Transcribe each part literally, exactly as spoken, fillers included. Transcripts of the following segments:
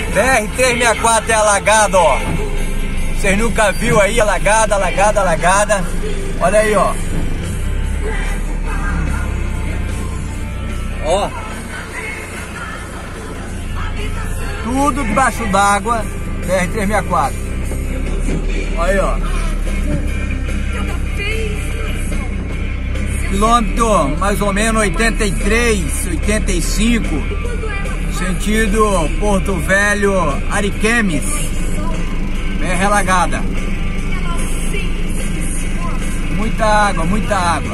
B R trezentos e sessenta e quatro é alagado, ó. Vocês nunca viram aí, alagada, alagada, alagada. Olha aí, ó. Ó. Tudo debaixo d'água, B R trezentos e sessenta e quatro. Olha aí, ó. Quilômetro mais ou menos oitenta e três, oitenta e cinco. Sentido Porto Velho, Ariquemes. B R alagada. Muita água, muita água.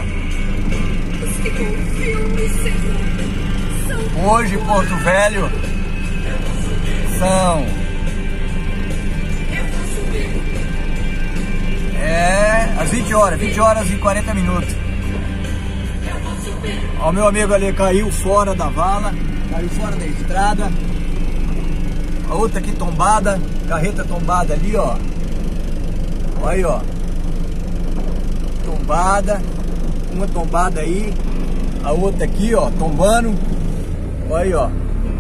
Hoje, Porto Velho, são... É, às vinte horas, vinte horas e quarenta minutos. Ó, o meu amigo ali caiu fora da vala, caiu fora da estrada. A outra aqui tombada, carreta tombada ali, ó. Olha aí, ó. Tombada, uma tombada aí, a outra aqui, ó, tombando. Olha aí, ó.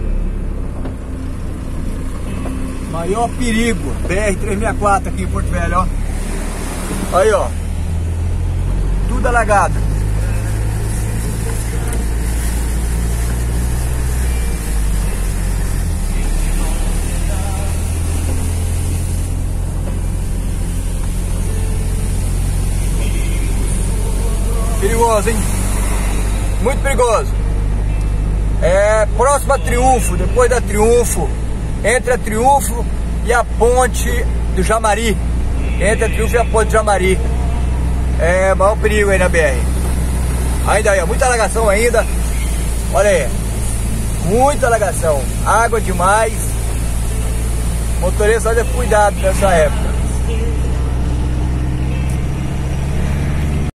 Maior perigo, B R trezentos e sessenta e quatro aqui em Porto Velho, ó. Olha aí, ó. Tudo alagado. Perigoso, hein? Muito perigoso. É próximo a Triunfo, depois da Triunfo, entre a Triunfo e a ponte do Jamari. Entre a Triunfo e a ponte do Jamari. É maior perigo aí na B R. Ainda aí, muita alagação ainda. Olha aí. Muita alagação. Água demais. Motorista, olha, cuidado nessa época.